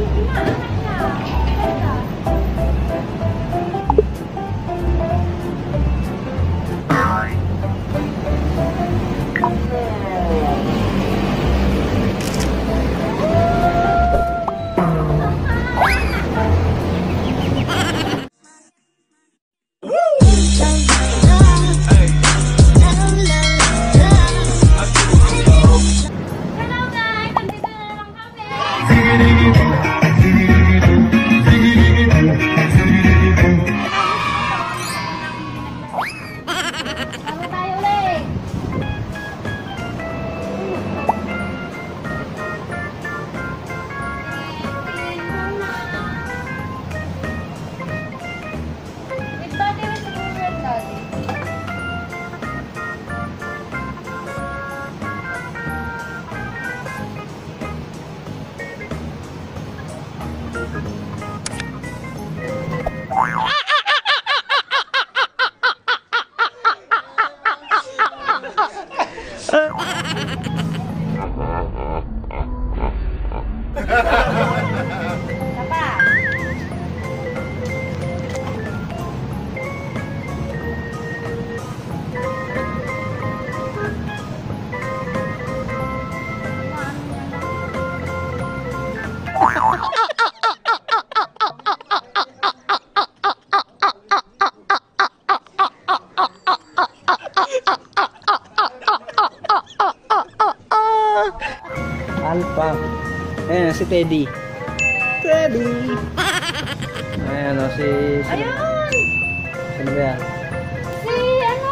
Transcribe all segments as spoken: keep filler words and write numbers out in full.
Alpha. Ayan, si Teddy. Teddy! Ayan o, si... si Ayun! Sino ba yan? Si ano?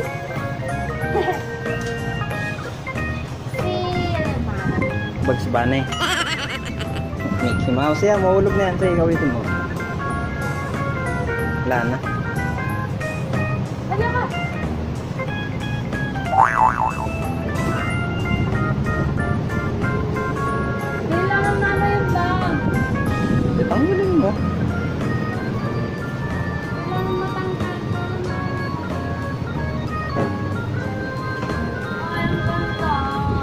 Si... Bugs Bunny. Mickey Mouse yan, mahulog na yan. Sige, kawitin mo. Wala na. Ano ka? Kailangan mama yung bang. Tanggalin mo. Kailangan matanggal. Ay, ang ganda.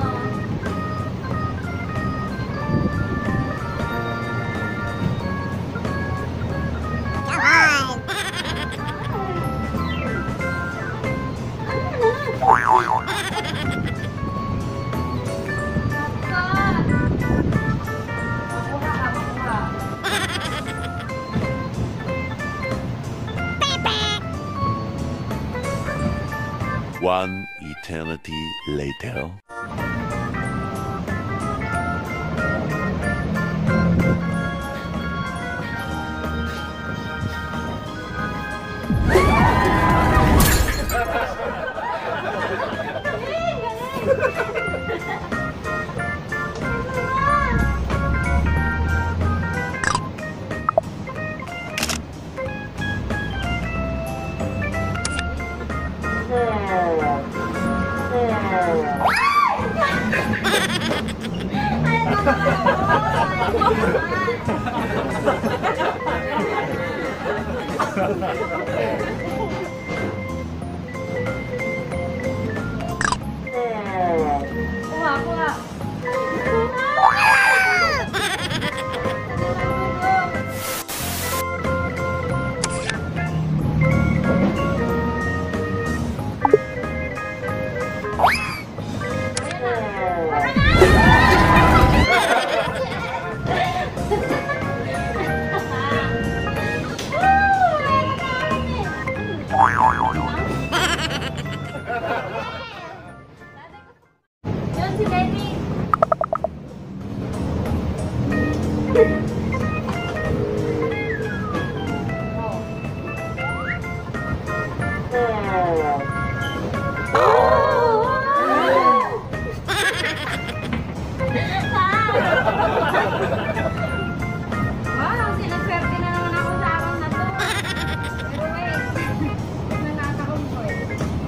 One eternity later. Kuha, kuha. Yun si Daddy. Wow, sinaswerte na naman ako sa araw na to. Pero wait, nanakakong ko eh.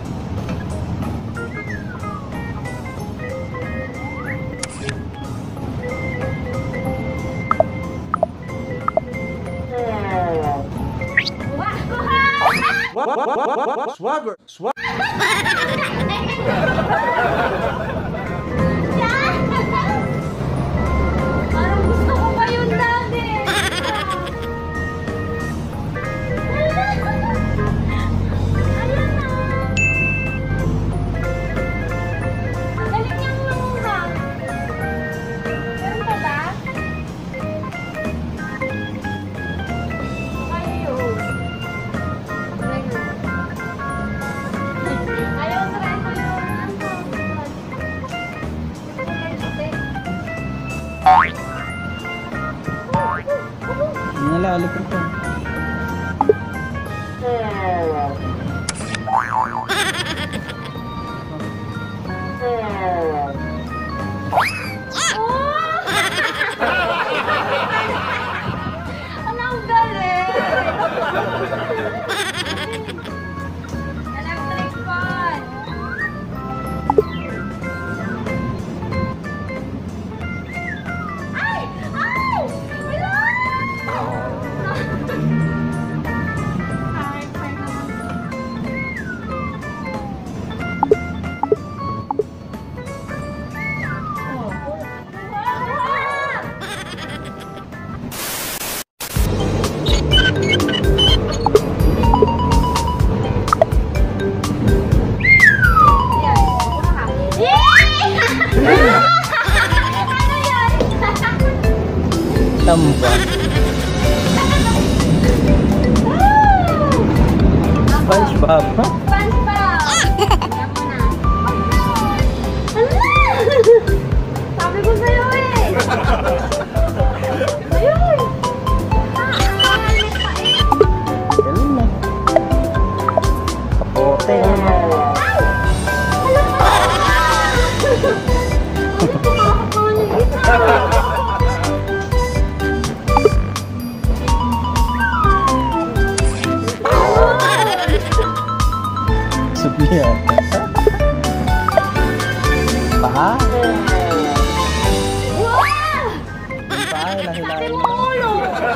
What? What? What? What? What? Swagger! Swagger! Parang gusto ko pa yun, Daddy. Yung lollipop ko. Anong galing? Electric fan. Ay! Ay! Wala! Ay, ay naman. Oh. Wala! Tamba. SpongeBob. Ha? Sabi ko sa'yo eh. Ayun. Galing na. Kapote. Subliya. Paha. Wow! Paha. Nahilain mo. Ulo!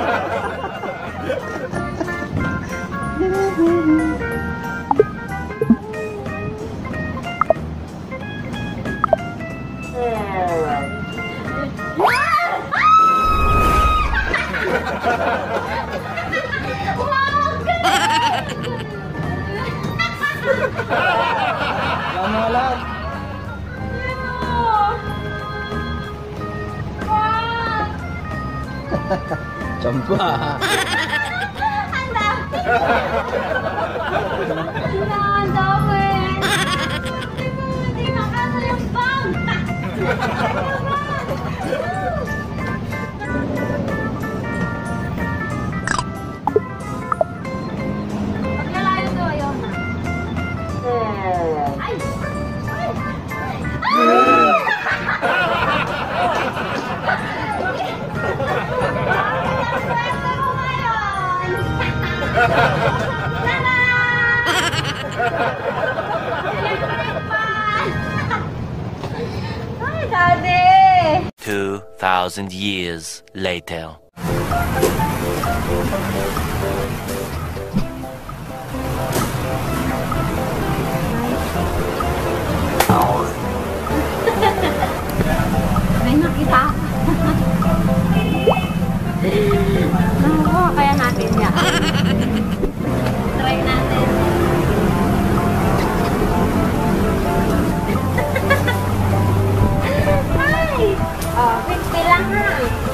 Lama lang. Champa. Ang dami! Hindi makano yung bang! Paglalayo to, ayaw na. Ay! Ay! Ay! Swerte mo ngayon! Tara! Electric fan! Ay, Daddy! Two thousand years later. May nakita ako. Naku, kaya natin yan. Try natin. Ay! Oh, fifty lang ha.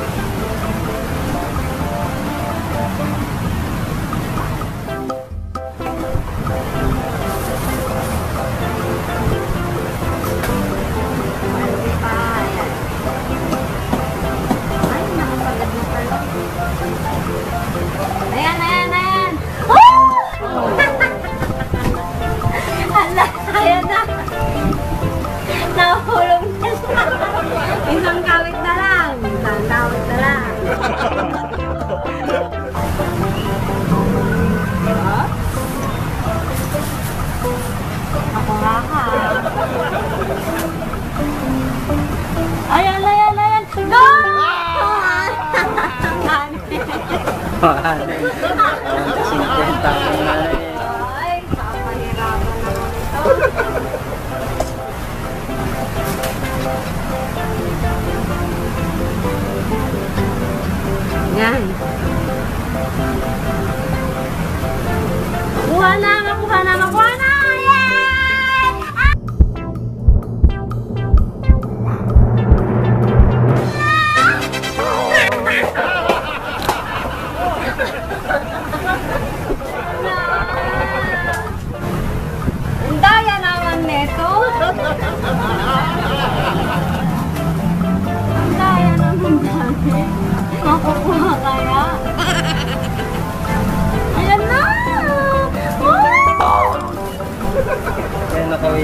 Ay, nakapagad na pala. Ayan, ayan, ayan. Oh! Hala, ayan na. Nahulog na siya. Isang kawit na lang. Isang kawit na lang. Huh? Ako nga ka. Ayan, ayan, ayan. Go! Paha. Sinta ko na eh. Ay, papahirapan naman ito. Yan. Makuha na, makuha na, makuha na! Yay! Ah! Ang daya naman neto. Ang daya naman dati. Makukuha kaya?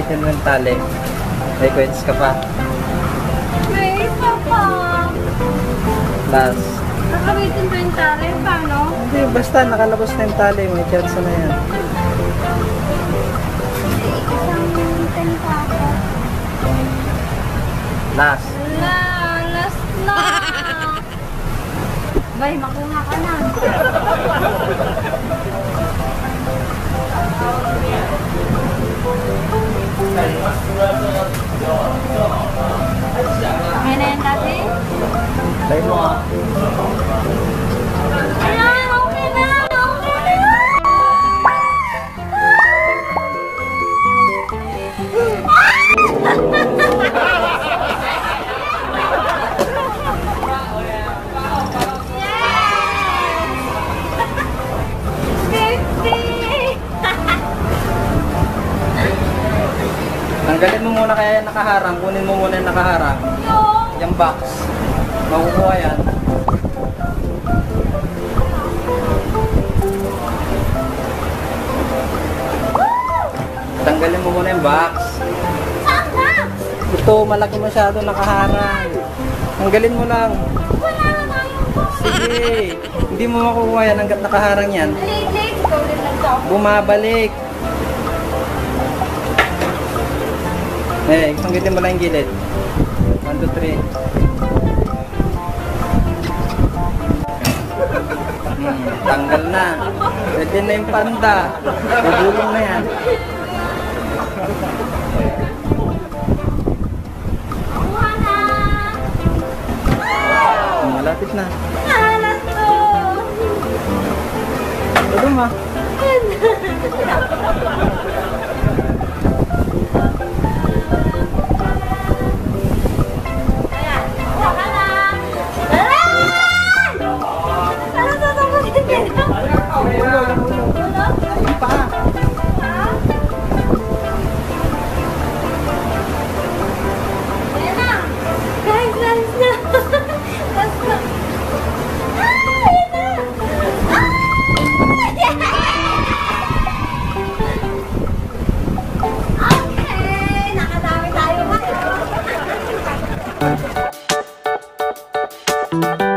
Kakabitin mo yung tali. May coins ka pa. May isa pa. Last. Kakabitin ko yung tali. Paano? Hindi, basta nakalabas na yung tali. May chance na yan. Isang ten pa ako. Last. Wala, last na. Bay, makuha ka na. Okay na yan dati? Try mo ah. Ayan, okay na, okay na. Tanggalin mo muna kaya yung nakaharang. Kunin mo muna yung nakaharang. Yung box. Makukuha yan. Tanggalin mo muna yung box. Ito, malaki masyado nakaharang. Tanggalin mo lang. Sige. Hindi mo makukuha yan hanggat nakaharang yan. Bumabalik. Eh, sanggitin mo lang yung gilid. one, two, three. Hmm, tanggal na. Pwede na yung panda. Bubulong na yan. Hmm, malapit na. Tulong ma. Okay, nakadami tayo ngayon.